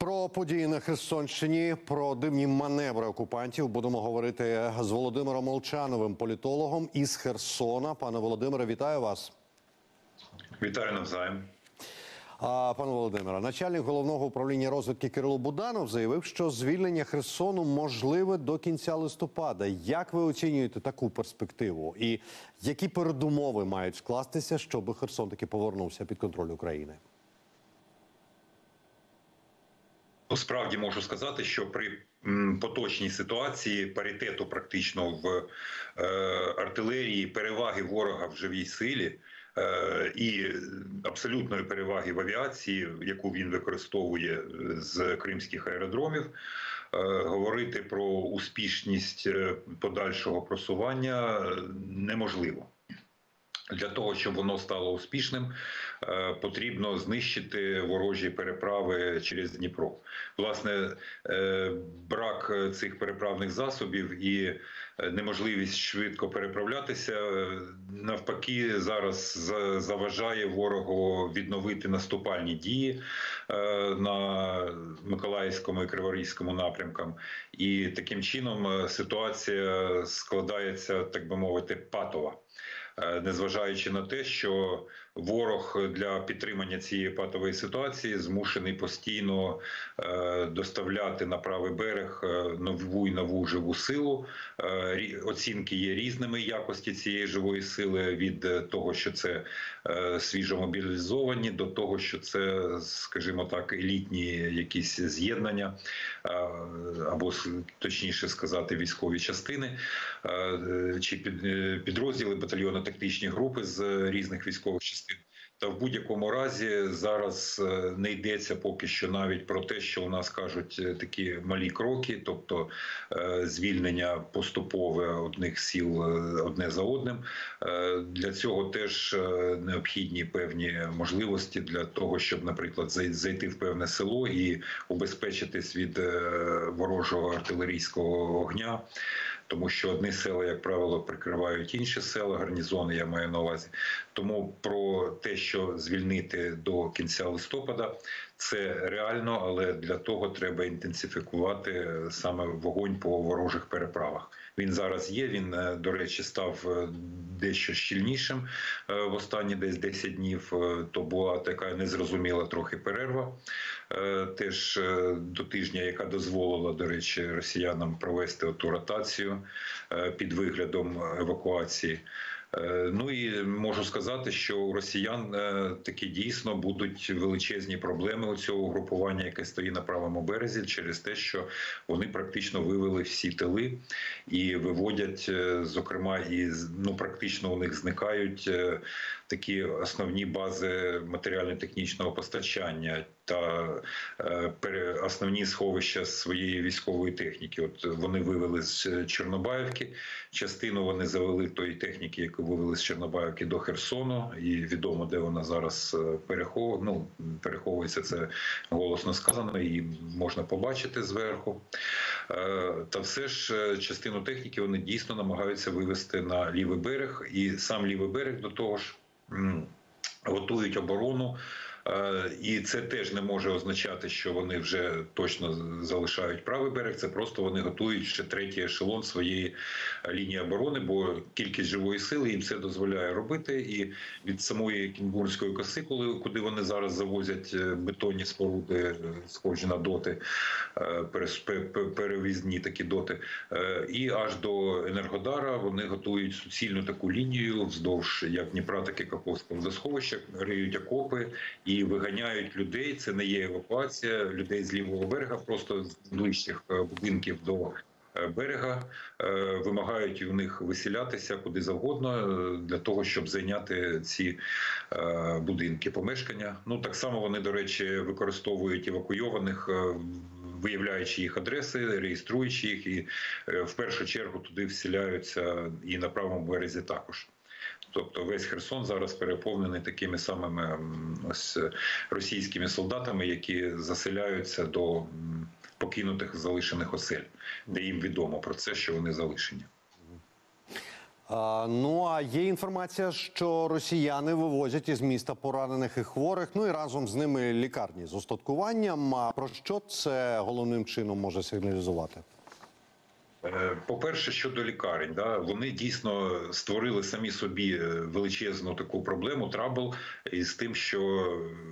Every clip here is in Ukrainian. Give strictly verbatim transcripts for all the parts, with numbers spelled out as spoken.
Про події на Херсонщині, про дивні маневри окупантів будемо говорити з Володимиром Молчановим, політологом із Херсона. Пане Володимире, вітаю вас. Вітаю навзаєм. А, пане Володимире, начальник головного управління розвідки Кирило Буданов заявив, що звільнення Херсону можливе до кінця листопада. Як ви оцінюєте таку перспективу? І які передумови мають скластися, щоб Херсон таки повернувся під контроль України? Справді можу сказати, що при поточній ситуації паритету практично в е, артилерії, переваги ворога в живій силі е, і абсолютної переваги в авіації, яку він використовує з кримських аеродромів, е, говорити про успішність подальшого просування неможливо. Для того, щоб воно стало успішним, потрібно знищити ворожі переправи через Дніпро. Власне, брак цих переправних засобів і неможливість швидко переправлятися, навпаки, зараз заважає ворогу відновити наступальні дії на Миколаївському і Криворізькому напрямкам. І таким чином ситуація складається, так би мовити, патова. Незважаючи на те, що ворог для підтримання цієї патової ситуації змушений постійно доставляти на правий берег нову і нову живу силу. Оцінки є різними якості цієї живої сили, від того, що це свіжомобілізовані, до того, що це, скажімо так, елітні якісь з'єднання, або, точніше сказати, військові частини, чи підрозділи, батальйони, тактичні групи з різних військових частин. Та в будь-якому разі зараз не йдеться поки що навіть про те, що у нас кажуть такі малі кроки, тобто звільнення поступове одних сіл одне за одним. Для цього теж необхідні певні можливості для того, щоб, наприклад, зайти в певне село і убезпечитись від ворожого артилерійського вогня. Тому що одні села, як правило, прикривають інші села, гарнізони, я маю на увазі. Тому про те, що звільнити до кінця листопада, це реально, але для того треба інтенсифікувати саме вогонь по ворожих переправах. Він зараз є, він, до речі, став дещо щільнішим в останні десь десять днів. То була така незрозуміла трохи перерва, теж до тижня, яка дозволила, до речі, росіянам провести оту ротацію під виглядом евакуації. Ну і можу сказати, що у росіян таки дійсно будуть величезні проблеми у цього угрупування, яке стоїть на правому березі, через те, що вони практично вивели всі тили і виводять, зокрема, і ну практично у них зникають такі основні бази матеріально-технічного постачання та основні сховища своєї військової техніки. От вони вивели з Чорнобаївки, частину вони завели тої техніки, яку вивели з Чорнобаївки до Херсону, і відомо, де вона зараз перехов... ну, переховується, це голосно сказано, і можна побачити зверху. Та все ж частину техніки вони дійсно намагаються вивести на лівий берег, і сам лівий берег до того ж готують оборону. І це теж не може означати, що вони вже точно залишають правий берег, це просто вони готують ще третій ешелон своєї лінії оборони, бо кількість живої сили їм це дозволяє робити. І від самої Кінбурзької коси, куди вони зараз завозять бетонні споруди, схожі на доти, перевізні такі доти, і аж до Енергодара вони готують суцільну таку лінію вздовж як Дніпра, так і Каховського водосховища, риють окопи і виганяють людей. Це не є евакуація людей з лівого берега, просто з ближчих будинків до берега, вимагають у них виселятися куди завгодно для того, щоб зайняти ці будинки, помешкання. Ну, так само вони, до речі, використовують евакуйованих, виявляючи їх адреси, реєструючи їх, і в першу чергу туди вселяються і на правому березі також. Тобто весь Херсон зараз переповнений такими самими ось російськими солдатами, які заселяються до покинутих залишених осель, де їм відомо про це, що вони залишені. А, ну а є інформація, що росіяни вивозять із міста поранених і хворих, ну і разом з ними лікарні з устаткуванням. А про що це головним чином може сигналізувати? По-перше, щодо лікарень, да, вони дійсно створили самі собі величезну таку проблему, трабл із тим, що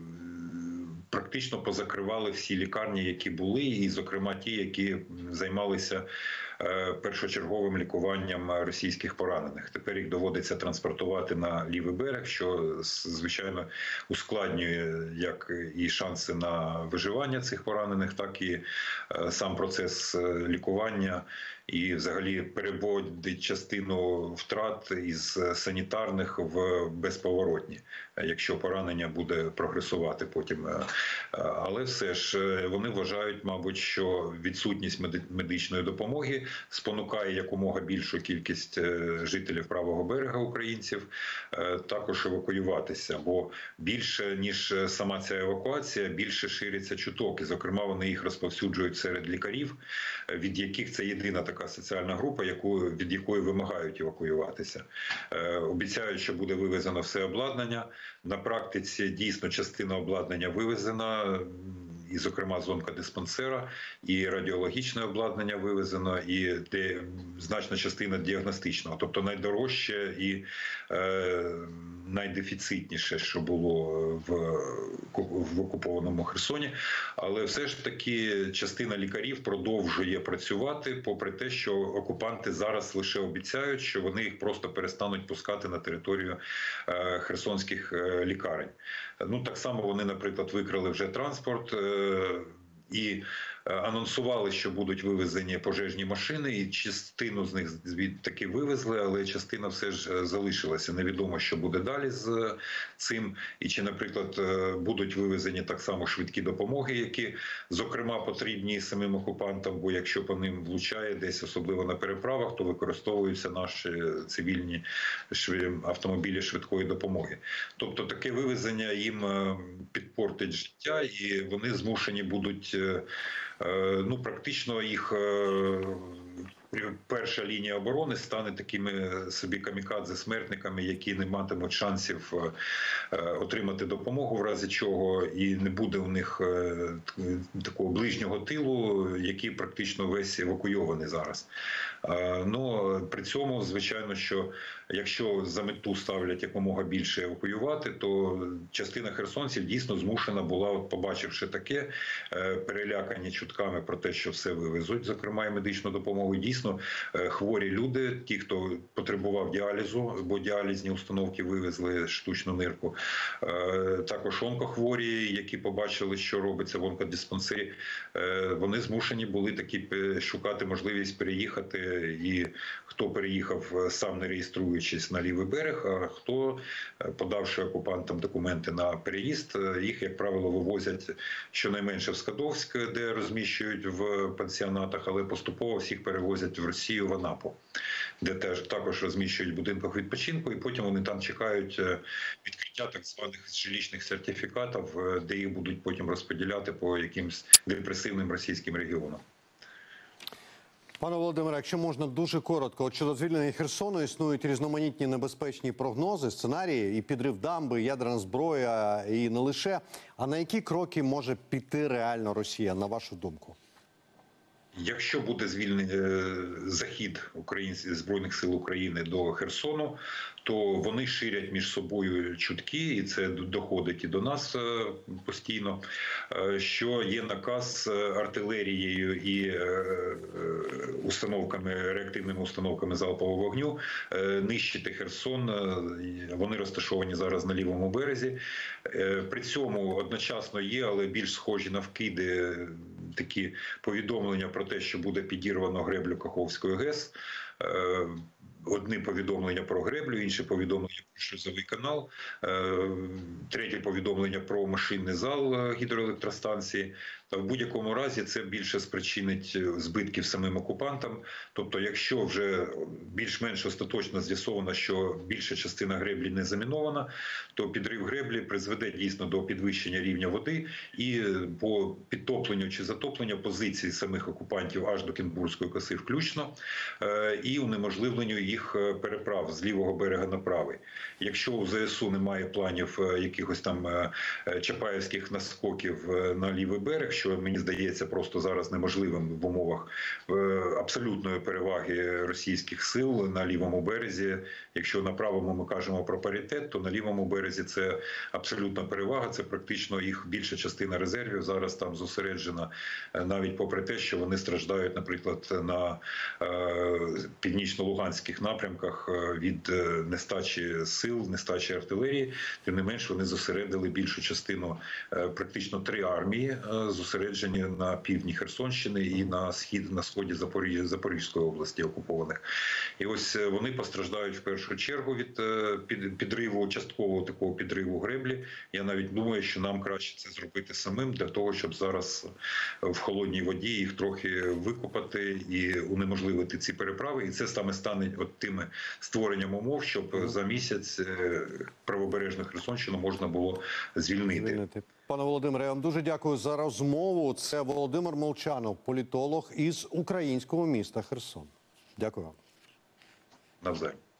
практично позакривали всі лікарні, які були, і, зокрема, ті, які займалися першочерговим лікуванням російських поранених. Тепер їх доводиться транспортувати на лівий берег, що, звичайно, ускладнює як і шанси на виживання цих поранених, так і сам процес лікування. І взагалі переводить частину втрат із санітарних в безповоротні, якщо поранення буде прогресувати потім. Але все ж вони вважають, мабуть, що відсутність медичної допомоги спонукає якомога більшу кількість жителів правого берега українців також евакуюватися. Бо більше, ніж сама ця евакуація, більше шириться чуток. І, зокрема, вони їх розповсюджують серед лікарів, від яких це єдина така соціальна група, яку, від якої вимагають евакуюватися. Е, обіцяють, що буде вивезено все обладнання. На практиці дійсно частина обладнання вивезена, і, зокрема, з онкодиспансера, і радіологічне обладнання вивезено, і де значна частина діагностичного. Тобто найдорожче і е, найдефіцитніше, що було в, в окупованому Херсоні. Але все ж таки частина лікарів продовжує працювати, попри те, що окупанти зараз лише обіцяють, що вони їх просто перестануть пускати на територію е, херсонських е, лікарень. Ну, так само вони, наприклад, викрали вже транспорт е, і анонсували, що будуть вивезені пожежні машини, і частину з них таки вивезли, але частина все ж залишилася. Невідомо, що буде далі з цим, і чи, наприклад, будуть вивезені так само швидкі допомоги, які, зокрема, потрібні самим окупантам, бо якщо по ним влучає десь, особливо на переправах, то використовуються наші цивільні автомобілі швидкої допомоги. Тобто таке вивезення їм підпортить життя, і вони змушені будуть, ну, практично їх перша лінія оборони стане такими собі камікадзе-смертниками, які не матимуть шансів отримати допомогу, в разі чого, і не буде у них такого ближнього тилу, який практично весь евакуйований зараз. Ну, при цьому, звичайно, що якщо за мету ставлять якомога більше евакуювати, то частина херсонців дійсно змушена була, от побачивши таке, перелякані чутками про те, що все вивезуть, зокрема і медичну допомогу, дійсно хворі люди, ті, хто потребував діалізу, бо діалізні установки вивезли, штучну нирку, також онкохворі, які побачили, що робиться в онкодиспансері, вони змушені були таки шукати можливість переїхати, і хто переїхав сам не реєструючись на лівий берег, а хто, подавши окупантам документи на переїзд, їх, як правило, вивозять щонайменше в Скадовськ, де розміщують в пансіонатах, але поступово всіх перевозять в Росію, в Анапу, де теж також розміщують в будинках відпочинку, і потім вони там чекають відкриття так званих жилищних сертифікатів, де їх будуть потім розподіляти по якимсь депресивним російським регіонам. Пане Володимире, якщо можна дуже коротко, от щодо звільнення Херсону існують різноманітні небезпечні прогнози, сценарії, і підрив дамби, і ядерна зброя, і не лише. А на які кроки може піти реально Росія, на вашу думку? Якщо буде звільнений захід українських Збройних сил України до Херсону, то вони ширять між собою чутки, і це доходить і до нас постійно, що є наказ артилерією і установками, реактивними установками залпового вогню нищити Херсон. Вони розташовані зараз на лівому березі. При цьому одночасно є, але більш схожі на вкиди, такі повідомлення про те, що буде підірвано греблю Каховської ГЕС. Одне повідомлення про греблю, інше повідомлення про шлюзовий канал, третє повідомлення про машинний зал гідроелектростанції. Та в будь-якому разі це більше спричинить збитків самим окупантам. Тобто, якщо вже більш-менш остаточно з'ясовано, що більша частина греблі не замінована, то підрив греблі призведе дійсно до підвищення рівня води і по підтопленню чи затопленню позицій самих окупантів аж до Кінбурзької коси включно. І і унеможливленню їх переправ з лівого берега на правий. Якщо у ЗСУ немає планів якихось там чапаївських наскоків на лівий берег, що мені здається просто зараз неможливим в умовах абсолютної переваги російських сил на лівому березі. Якщо на правому ми кажемо про паритет, то на лівому березі це абсолютна перевага, це практично їх більша частина резервів зараз там зосереджена, навіть попри те, що вони страждають, наприклад, на північно-луганських напрямках від нестачі сил, нестачі артилерії. Тим не менш, вони зосередили більшу частину, практично три армії, зосереджені на півдні Херсонщини і на схід, на сході Запоріжжя, Запорізької області окупованих. І ось вони постраждають в першу чергу від підриву, часткового такого підриву греблі. Я навіть думаю, що нам краще це зробити самим, для того, щоб зараз в холодній воді їх трохи викопати і унеможливити ці переправи. І це саме стане от тими створенням умов, щоб за місяць правобережну Херсонщину можна було звільнити. звільнити. Пане Володимире, я вам дуже дякую за розмову. Це Володимир Молчанов, політолог із українського міста Херсон. Дякую вам. Навзаєм.